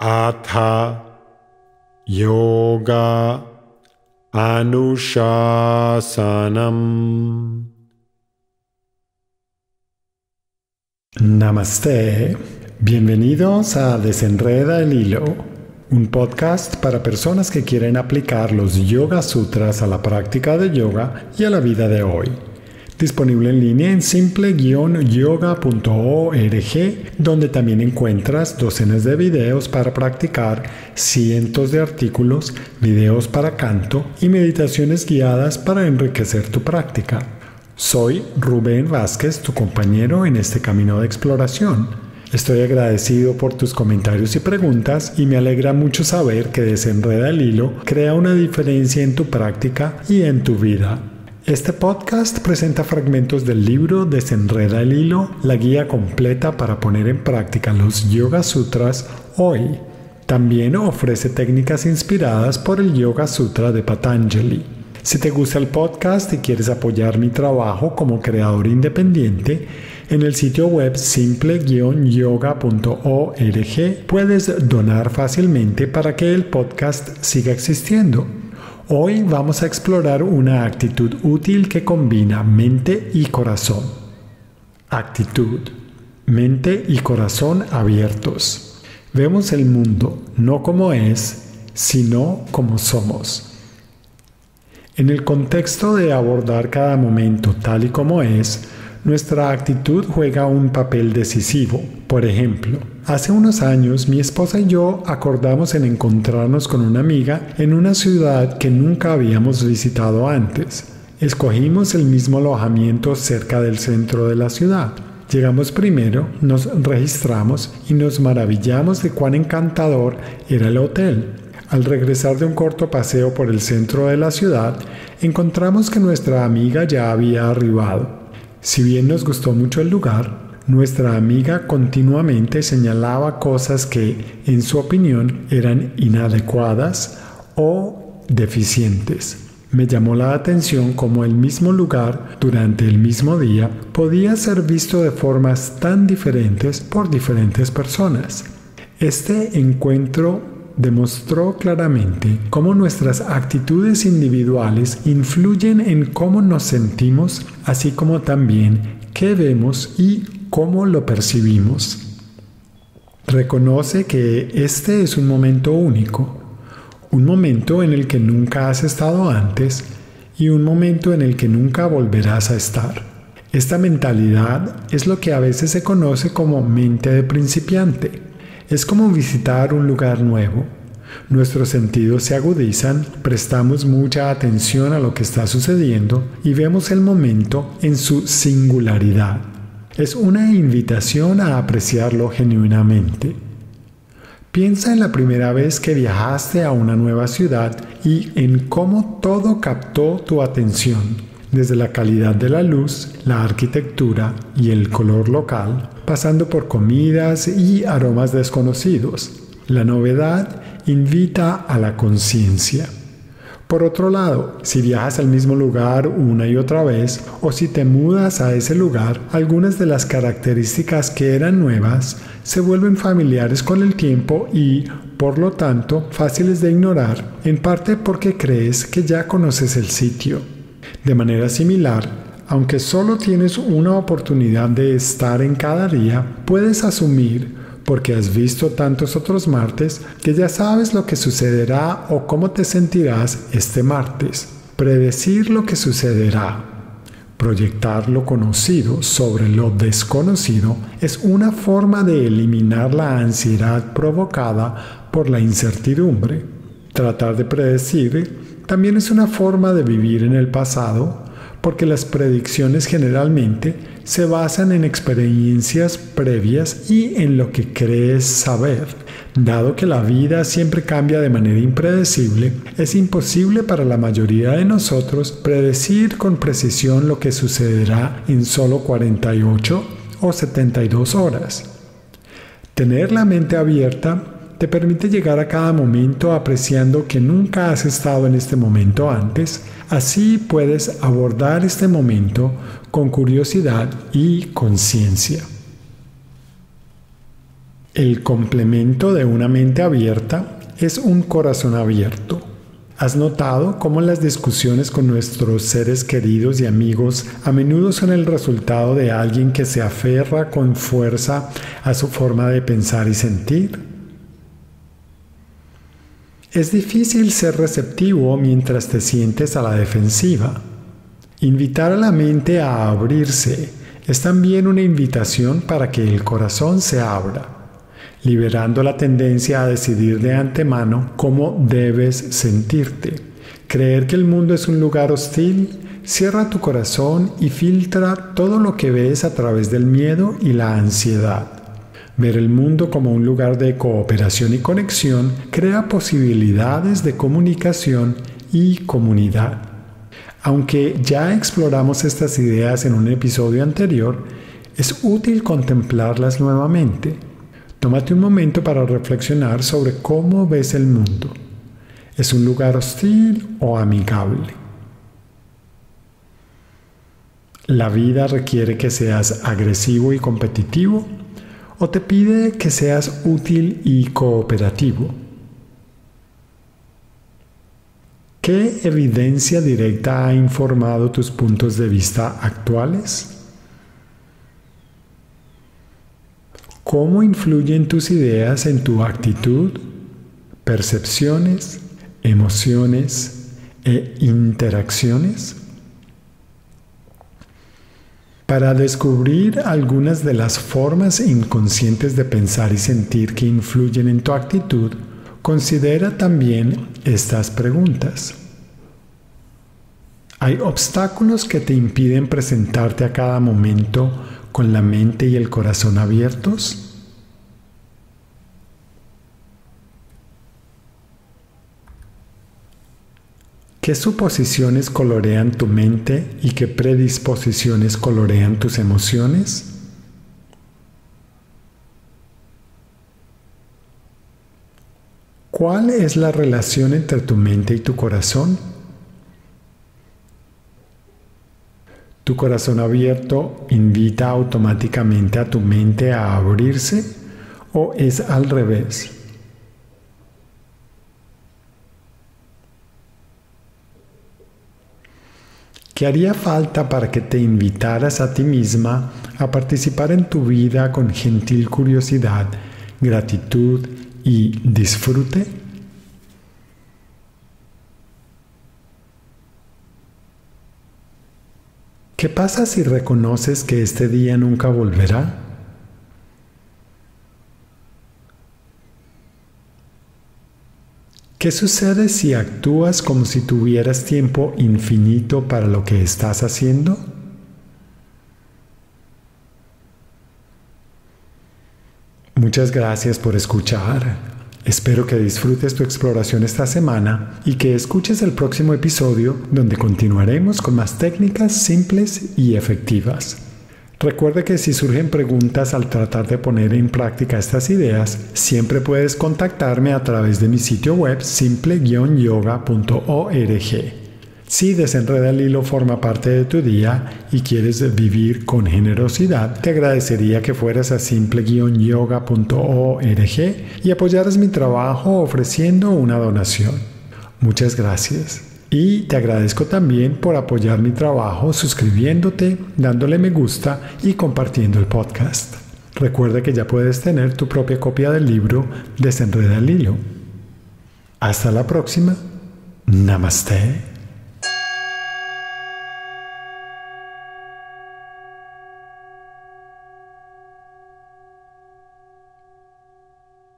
Atha Yoga Anushasanam. Namaste. Bienvenidos a Desenreda el Hilo, un podcast para personas que quieren aplicar los Yoga Sutras a la práctica de yoga y a la vida de hoy. Disponible en línea en simple-yoga.org, donde también encuentras docenas de videos para practicar, cientos de artículos, videos para canto y meditaciones guiadas para enriquecer tu práctica. Soy Rubén Vázquez, tu compañero en este camino de exploración. Estoy agradecido por tus comentarios y preguntas y me alegra mucho saber que Desenreda el Hilo crea una diferencia en tu práctica y en tu vida. Este podcast presenta fragmentos del libro Desenreda el Hilo, la guía completa para poner en práctica los Yoga Sutras hoy. También ofrece técnicas inspiradas por el Yoga Sutra de Patanjali. Si te gusta el podcast y quieres apoyar mi trabajo como creador independiente, en el sitio web simple-yoga.org puedes donar fácilmente para que el podcast siga existiendo. Hoy vamos a explorar una actitud útil que combina mente y corazón. Actitud. Mente y corazón abiertos. Vemos el mundo no como es, sino como somos. En el contexto de abordar cada momento tal y como es, nuestra actitud juega un papel decisivo. Por ejemplo, hace unos años mi esposa y yo acordamos en encontrarnos con una amiga en una ciudad que nunca habíamos visitado antes. Escogimos el mismo alojamiento cerca del centro de la ciudad. Llegamos primero, nos registramos y nos maravillamos de cuán encantador era el hotel. Al regresar de un corto paseo por el centro de la ciudad, encontramos que nuestra amiga ya había arribado. Si bien nos gustó mucho el lugar, nuestra amiga continuamente señalaba cosas que, en su opinión, eran inadecuadas o deficientes. Me llamó la atención cómo el mismo lugar, durante el mismo día, podía ser visto de formas tan diferentes por diferentes personas. Este encuentro demostró claramente cómo nuestras actitudes individuales influyen en cómo nos sentimos, así como también qué vemos y cómo lo percibimos. Reconoce que este es un momento único, un momento en el que nunca has estado antes y un momento en el que nunca volverás a estar. Esta mentalidad es lo que a veces se conoce como mente de principiante. Es como visitar un lugar nuevo. Nuestros sentidos se agudizan, prestamos mucha atención a lo que está sucediendo y vemos el momento en su singularidad. Es una invitación a apreciarlo genuinamente. Piensa en la primera vez que viajaste a una nueva ciudad y en cómo todo captó tu atención. Desde la calidad de la luz, la arquitectura y el color local, pasando por comidas y aromas desconocidos. La novedad invita a la conciencia. Por otro lado, si viajas al mismo lugar una y otra vez, o si te mudas a ese lugar, algunas de las características que eran nuevas se vuelven familiares con el tiempo y, por lo tanto, fáciles de ignorar, en parte porque crees que ya conoces el sitio. De manera similar, aunque solo tienes una oportunidad de estar en cada día, puedes asumir, porque has visto tantos otros martes, que ya sabes lo que sucederá o cómo te sentirás este martes. Predecir lo que sucederá, proyectar lo conocido sobre lo desconocido, es una forma de eliminar la ansiedad provocada por la incertidumbre. Tratar de predecir también es una forma de vivir en el pasado, porque las predicciones generalmente se basan en experiencias previas y en lo que crees saber. Dado que la vida siempre cambia de manera impredecible, es imposible para la mayoría de nosotros predecir con precisión lo que sucederá en solo 48 o 72 horas. Tener la mente abierta te permite llegar a cada momento apreciando que nunca has estado en este momento antes. Así puedes abordar este momento con curiosidad y conciencia. El complemento de una mente abierta es un corazón abierto. ¿Has notado cómo las discusiones con nuestros seres queridos y amigos a menudo son el resultado de alguien que se aferra con fuerza a su forma de pensar y sentir? Es difícil ser receptivo mientras te sientes a la defensiva. Invitar a la mente a abrirse es también una invitación para que el corazón se abra, liberando la tendencia a decidir de antemano cómo debes sentirte. Creer que el mundo es un lugar hostil, cierra tu corazón y filtra todo lo que ves a través del miedo y la ansiedad. Ver el mundo como un lugar de cooperación y conexión crea posibilidades de comunicación y comunidad. Aunque ya exploramos estas ideas en un episodio anterior, es útil contemplarlas nuevamente. Tómate un momento para reflexionar sobre cómo ves el mundo. ¿Es un lugar hostil o amigable? ¿La vida requiere que seas agresivo y competitivo o te pide que seas útil y cooperativo? ¿Qué evidencia directa ha informado tus puntos de vista actuales? ¿Cómo influyen tus ideas en tu actitud, percepciones, emociones e interacciones? Para descubrir algunas de las formas inconscientes de pensar y sentir que influyen en tu actitud, considera también estas preguntas. ¿Hay obstáculos que te impiden presentarte a cada momento con la mente y el corazón abiertos? ¿Qué suposiciones colorean tu mente y qué predisposiciones colorean tus emociones? ¿Cuál es la relación entre tu mente y tu corazón? ¿Tu corazón abierto invita automáticamente a tu mente a abrirse o es al revés? ¿Qué haría falta para que te invitaras a ti misma a participar en tu vida con gentil curiosidad, gratitud y disfrute? ¿Qué pasa si reconoces que este día nunca volverá? ¿Qué sucede si actúas como si tuvieras tiempo infinito para lo que estás haciendo? Muchas gracias por escuchar. Espero que disfrutes tu exploración esta semana y que escuches el próximo episodio donde continuaremos con más técnicas simples y efectivas. Recuerda que si surgen preguntas al tratar de poner en práctica estas ideas, siempre puedes contactarme a través de mi sitio web simple-yoga.org. Si Desenreda el Hilo forma parte de tu día y quieres vivir con generosidad, te agradecería que fueras a simple-yoga.org y apoyaras mi trabajo ofreciendo una donación. Muchas gracias. Y te agradezco también por apoyar mi trabajo suscribiéndote, dándole me gusta y compartiendo el podcast. Recuerda que ya puedes tener tu propia copia del libro Desenreda el Hilo. Hasta la próxima. Namaste.